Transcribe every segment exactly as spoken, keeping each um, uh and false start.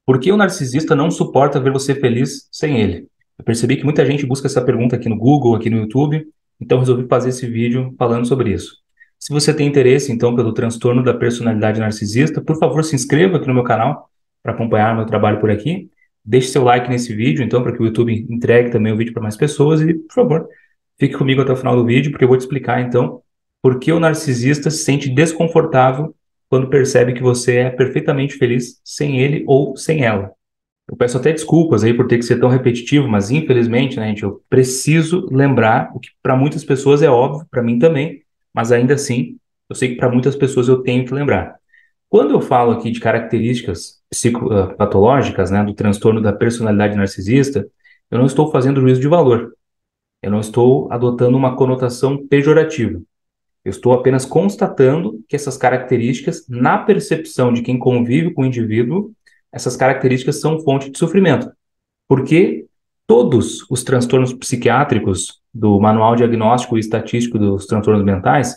Por que o narcisista não suporta ver você feliz sem ele? Eu percebi que muita gente busca essa pergunta aqui no Google, aqui no YouTube, então resolvi fazer esse vídeo falando sobre isso. Se você tem interesse, então, pelo transtorno da personalidade narcisista, por favor, se inscreva aqui no meu canal para acompanhar meu trabalho por aqui. Deixe seu like nesse vídeo, então, para que o YouTube entregue também o vídeo para mais pessoas e, por favor, fique comigo até o final do vídeo, porque eu vou te explicar, então, por que o narcisista se sente desconfortável quando percebe que você é perfeitamente feliz sem ele ou sem ela. Eu peço até desculpas aí por ter que ser tão repetitivo, mas infelizmente, né, gente, eu preciso lembrar o que para muitas pessoas é óbvio, para mim também, mas ainda assim, eu sei que para muitas pessoas eu tenho que lembrar. Quando eu falo aqui de características psicopatológicas, né, do transtorno da personalidade narcisista, eu não estou fazendo juízo de valor. Eu não estou adotando uma conotação pejorativa. Eu estou apenas constatando que essas características, na percepção de quem convive com o indivíduo, essas características são fonte de sofrimento. Porque todos os transtornos psiquiátricos do Manual Diagnóstico e Estatístico dos Transtornos Mentais,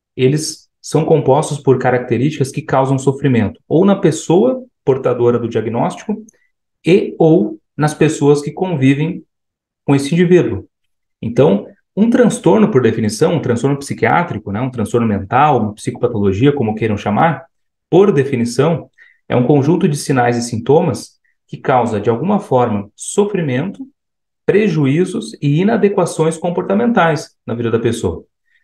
eles são compostos por características que causam sofrimento, ou na pessoa portadora do diagnóstico, e ou nas pessoas que convivem com esse indivíduo. Então, um transtorno, por definição, um transtorno psiquiátrico, né, um transtorno mental, uma psicopatologia, como queiram chamar, por definição, é um conjunto de sinais e sintomas que causa, de alguma forma, sofrimento, prejuízos e inadequações comportamentais na vida da pessoa.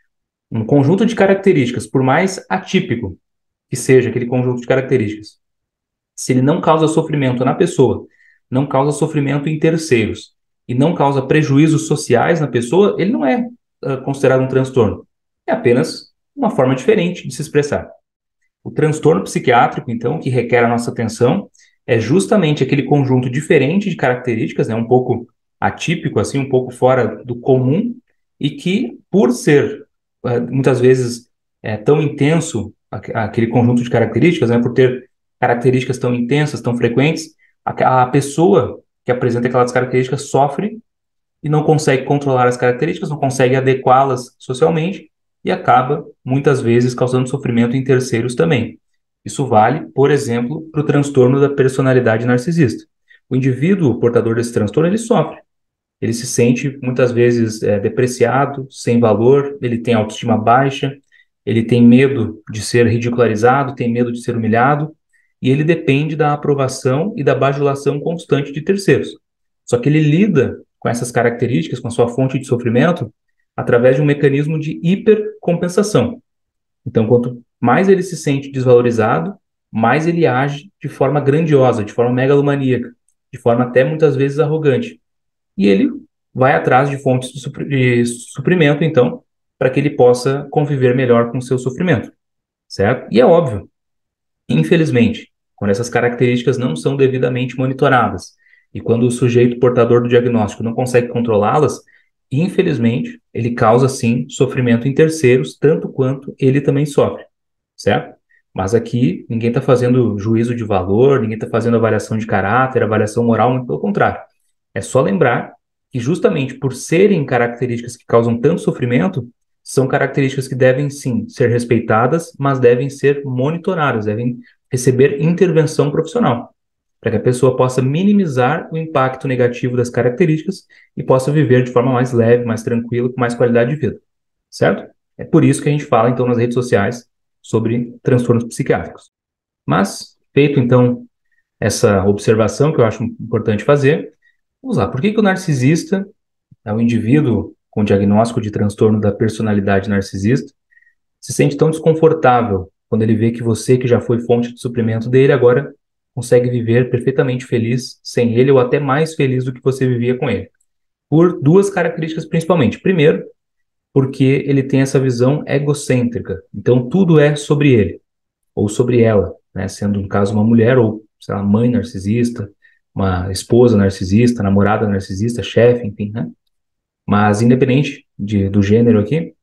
Um conjunto de características, por mais atípico que seja aquele conjunto de características, se ele não causa sofrimento na pessoa, não causa sofrimento em terceiros e não causa prejuízos sociais na pessoa, ele não é uh, considerado um transtorno. É apenas uma forma diferente de se expressar. O transtorno psiquiátrico, então, que requer a nossa atenção, é justamente aquele conjunto diferente de características, né, um pouco atípico, assim, um pouco fora do comum, e que, por ser uh, muitas vezes é, tão intenso aquele conjunto de características, né, por ter características tão intensas, tão frequentes, a, a pessoa que apresenta aquelas características sofre e não consegue controlar as características, não consegue adequá-las socialmente e acaba, muitas vezes, causando sofrimento em terceiros também. Isso vale, por exemplo, para o transtorno da personalidade narcisista. O indivíduo portador desse transtorno, ele sofre. Ele se sente, muitas vezes, é, depreciado, sem valor, ele tem autoestima baixa, ele tem medo de ser ridicularizado, tem medo de ser humilhado, e ele depende da aprovação e da bajulação constante de terceiros. Só que ele lida com essas características, com a sua fonte de sofrimento, através de um mecanismo de hipercompensação. Então, quanto mais ele se sente desvalorizado, mais ele age de forma grandiosa, de forma megalomaníaca, de forma até muitas vezes arrogante. E ele vai atrás de fontes de, supri de suprimento, então, para que ele possa conviver melhor com o seu sofrimento, certo? E é óbvio, infelizmente, quando essas características não são devidamente monitoradas e quando o sujeito portador do diagnóstico não consegue controlá-las, infelizmente, ele causa, sim, sofrimento em terceiros, tanto quanto ele também sofre, certo? Mas aqui, ninguém está fazendo juízo de valor, ninguém está fazendo avaliação de caráter, avaliação moral, muito pelo contrário. É só lembrar que justamente por serem características que causam tanto sofrimento, são características que devem sim ser respeitadas, mas devem ser monitoradas, devem receber intervenção profissional, para que a pessoa possa minimizar o impacto negativo das características e possa viver de forma mais leve, mais tranquila, com mais qualidade de vida, certo? É por isso que a gente fala então nas redes sociais sobre transtornos psiquiátricos. Mas, feito então essa observação que eu acho importante fazer, vamos lá, por que que o narcisista, é o indivíduo com diagnóstico de transtorno da personalidade narcisista, se sente tão desconfortável quando ele vê que você, que já foi fonte de suprimento dele, agora consegue viver perfeitamente feliz sem ele ou até mais feliz do que você vivia com ele? Por duas características principalmente. Primeiro, porque ele tem essa visão egocêntrica. Então, tudo é sobre ele ou sobre ela, né? Sendo, no caso, uma mulher ou, sei lá, mãe narcisista, uma esposa narcisista, namorada narcisista, chefe, enfim, né? Mas, independente de, do gênero aqui,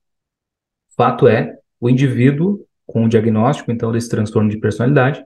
fato é, o indivíduo com o diagnóstico, então, desse transtorno de personalidade,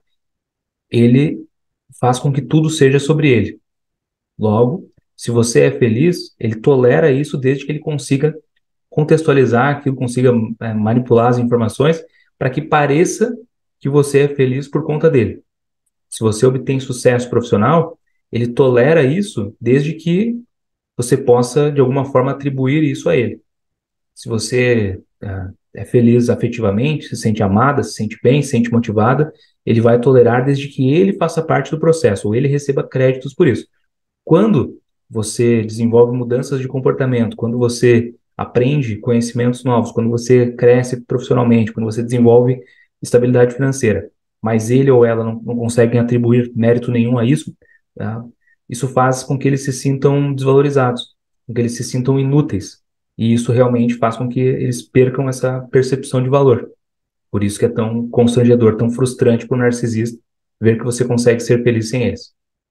ele faz com que tudo seja sobre ele. Logo, se você é feliz, ele tolera isso desde que ele consiga contextualizar aquilo, consiga é, manipular as informações para que pareça que você é feliz por conta dele. Se você obtém sucesso profissional, ele tolera isso desde que você possa, de alguma forma, atribuir isso a ele. Se você ah, é feliz afetivamente, se sente amada, se sente bem, se sente motivada, ele vai tolerar desde que ele faça parte do processo, ou ele receba créditos por isso. Quando você desenvolve mudanças de comportamento, quando você aprende conhecimentos novos, quando você cresce profissionalmente, quando você desenvolve estabilidade financeira, mas ele ou ela não, não conseguem atribuir mérito nenhum a isso, tá? Isso faz com que eles se sintam desvalorizados, com que eles se sintam inúteis. E isso realmente faz com que eles percam essa percepção de valor. Por isso que é tão constrangedor, tão frustrante para o narcisista ver que você consegue ser feliz sem eles.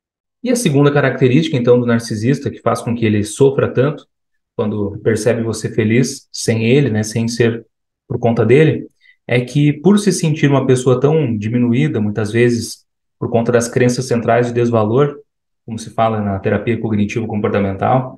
E a segunda característica, então, do narcisista, que faz com que ele sofra tanto quando percebe você feliz sem ele, né, sem ser por conta dele, é que por se sentir uma pessoa tão diminuída, muitas vezes por conta das crenças centrais de desvalor, como se fala na terapia cognitivo-comportamental,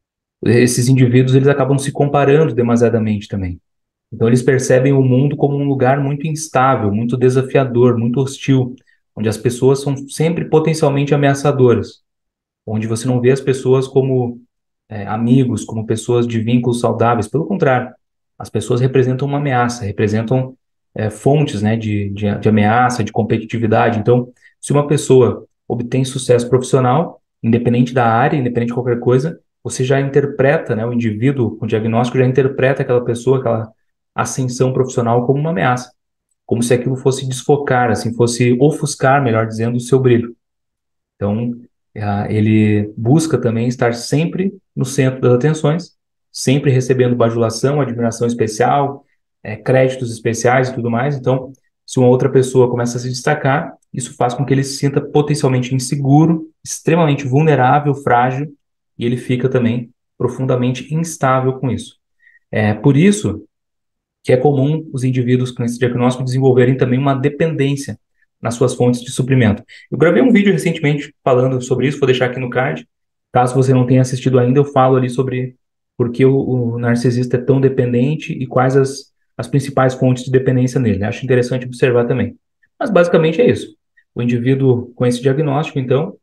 esses indivíduos eles acabam se comparando demasiadamente também. Então eles percebem o mundo como um lugar muito instável, muito desafiador, muito hostil, onde as pessoas são sempre potencialmente ameaçadoras, onde você não vê as pessoas como é, amigos, como pessoas de vínculos saudáveis. Pelo contrário, as pessoas representam uma ameaça, representam é, fontes, né, de, de, de ameaça, de competitividade. Então, se uma pessoa obtém sucesso profissional, independente da área, independente de qualquer coisa, você já interpreta, né, o indivíduo, o diagnóstico já interpreta aquela pessoa, aquela ascensão profissional como uma ameaça, como se aquilo fosse desfocar, assim, fosse ofuscar, melhor dizendo, o seu brilho. Então, ah, ele busca também estar sempre no centro das atenções, sempre recebendo bajulação, admiração especial, eh, créditos especiais e tudo mais. Então, se uma outra pessoa começa a se destacar, isso faz com que ele se sinta potencialmente inseguro, extremamente vulnerável, frágil, e ele fica também profundamente instável com isso. É por isso que é comum os indivíduos com esse diagnóstico desenvolverem também uma dependência nas suas fontes de suprimento. Eu gravei um vídeo recentemente falando sobre isso, vou deixar aqui no card. Caso você não tenha assistido ainda, eu falo ali sobre por que o, o narcisista é tão dependente e quais as, as principais fontes de dependência nele. Acho interessante observar também. Mas basicamente é isso. O indivíduo com esse diagnóstico, então,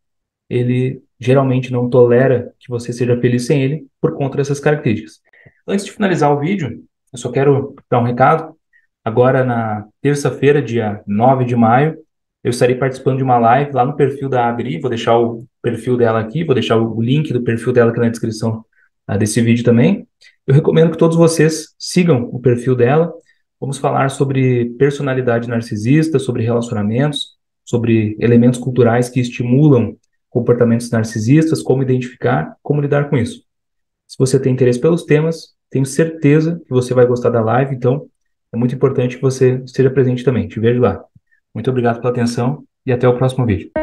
ele geralmente não tolera que você seja feliz sem ele por conta dessas características. Antes de finalizar o vídeo, eu só quero dar um recado. Agora, na terça-feira, dia nove de maio, eu estarei participando de uma live lá no perfil da Adri. Vou deixar o perfil dela aqui, vou deixar o link do perfil dela aqui na descrição uh, desse vídeo também. Eu recomendo que todos vocês sigam o perfil dela. Vamos falar sobre personalidade narcisista, sobre relacionamentos, sobre elementos culturais que estimulam comportamentos narcisistas, como identificar, como lidar com isso. Se você tem interesse pelos temas, tenho certeza que você vai gostar da live, então é muito importante que você esteja presente também. Te vejo lá. Muito obrigado pela atenção e até o próximo vídeo.